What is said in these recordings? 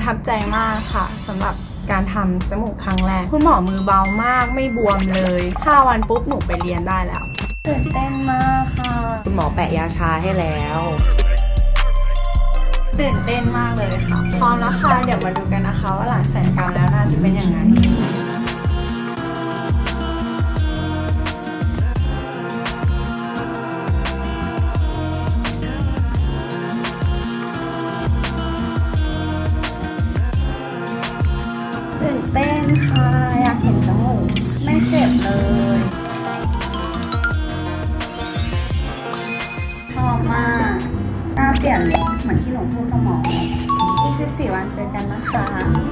ประทับใจมากค่ะสำหรับการทำจมูกครั้งแรกคุณหมอมือเบามากไม่บวมเลย5 วันปุ๊บหนูไปเรียนได้แล้วตื่นเต้นมากค่ะคุณหมอแปะยาชาให้แล้วตื่นเต้นมากเลยค่ะพร้อมแล้วค่ะเดี๋ยวมาดูกันนะคะว่าหลังศัลยกรรมแล้วน่าจะเป็นยังไงตื่นเต้นค่ะอยากเห็นจมูกไม่เจ็บเลยชอบมากหน้าเปลี่ยนเลยเหมือนที่หนูพูดกับหมออีก14 วันเจอกันนะคะ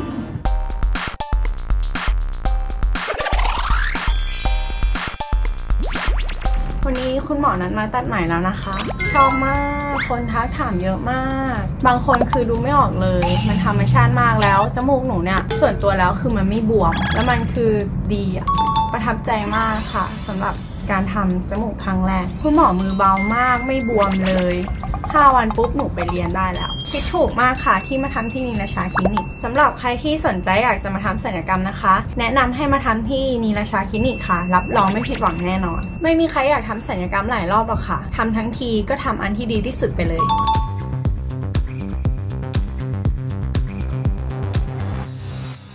วันนี้คุณหมอนัดมาตัดใหม่แล้วนะคะชอบมากคนทักถามเยอะมากบางคนคือดูไม่ออกเลยมันธรรมชาติมากแล้วจมูกหนูเนี่ยส่วนตัวแล้วคือมันไม่บวมแล้วมันคือดีอะประทับใจมากค่ะสำหรับการทำจมูกครั้งแรกคุณหมอมือเบามากไม่บวมเลย5 วันปุ๊บหนูไปเรียนได้แล้วคิดถูกมากค่ะที่มาทำที่นีราชาคลินิกสำหรับใครที่สนใจอยากจะมาทำศัลยกรรมนะคะแนะนำให้มาทำที่นีราชาคลินิกค่ะรับรองไม่ผิดหวังแน่นอนไม่มีใครอยากทำศัลยกรรมหลายรอบหรอกค่ะทำทั้งทีก็ทำอันที่ดีที่สุดไปเลย